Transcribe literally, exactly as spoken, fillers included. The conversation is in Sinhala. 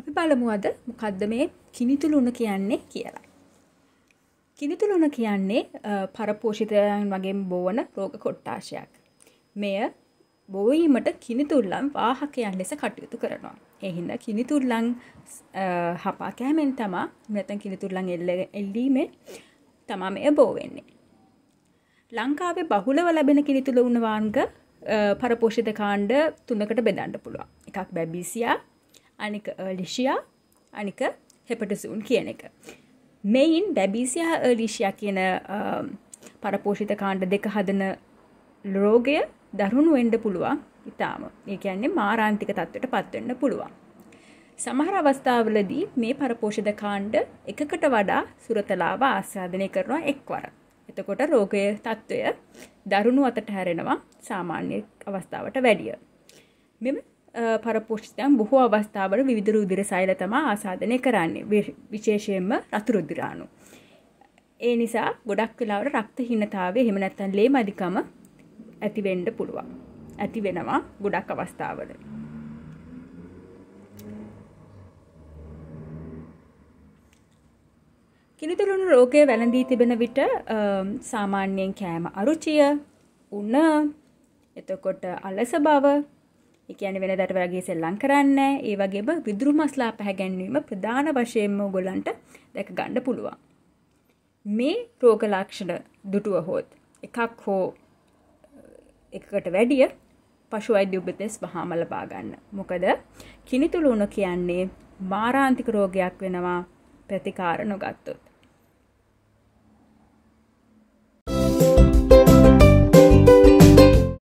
අපි බලමු අද මොකද්ද මේ කිනිතුළු උණ කියන්නේ කියලා. කිනිතුළු උණ කියන්නේ පරපෝෂිතයන් වගේම බෝවන රෝග කොට්ටාශයක්. මෙය බෝවීමට කිනිතුල්ලන් වාහකයන් ලෙස කටයුතු කරනවා. ඒ හින්දා කිනිතුල්ලන් හපා කෑමෙන් තමයි නැත්නම් කිනිතුල්ලන් එල්ලීමෙන් තමයි මෙය බෝ වෙන්නේ. ලංකාවේ බහුලව ලැබෙන කිනිතුළු උණ වර්ග පරපෝෂිත කාණ්ඩ තුනකට බෙදන්න පුළුවන්. එකක් බැබීසියා, අනික එර්ලිෂියා, අනික හෙපටසූන් කියන එක. මෙයින් බැබීසියා එර්ලිෂියා කියන පරපෝෂිත කාණ්ඩ දෙක හදන රෝගය දරුණු වෙන්න පුළුවන්. ඊටාම ඒ කියන්නේ මාරාන්තික තත්ත්වයට පත් වෙන්න පුළුවන්. සමහර අවස්ථාවලදී මේ පරපෝෂිත කාණ්ඩ එකකට වඩා සුරතලාව ආස්වාදනය කරනවා එක්වර. එතකොට රෝගයේ තත්ත්වය දරුණු අතට හැරෙනවා සාමාන්‍ය අවස්ථාවට වැඩිය. මෙම පරපෝෂිතයන් බොහෝ අවස්ථාවල විවිධ රුධිර සෛල තමයි ආසාදනය කරන්නේ. විශේෂයෙන්ම රතු රුධිරාණු. ඒ නිසා ගොඩක් වෙලාවට රක්තහීනතාවය එහෙම නැත්නම් ලේ මදිකම ඇති වෙන්න පුළුවන්. ඇති වෙනවා ගොඩක් අවස්ථාවල. කිනිතුළු උණ රෝගය වැළඳී තිබෙන විට සාමාන්‍යයෙන් කෑම අරුචිය, උණ, එතකොට අලස බව, ඒ කියන්නේ වෙනදාට වගේ සෙල්ලම් කරන්නේ, ඒ වගේම විදුරු මස්ලා පැහැගැන්වීම ප්‍රධාන වශයෙන්ම ඔයගොල්ලන්ට දැක ගන්න පුළුවන්. මේ රෝග ලක්ෂණ දුටුවහොත් එකක් හෝ එකකට වැඩිය පශු වෛද්‍ය උපදෙස් වහාම ලබා ගන්න. මොකද කිනිතුළු උණ කියන්නේ මාරාන්තික රෝගයක් වෙනවා ප්‍රතිකාර නොගත්තොත්.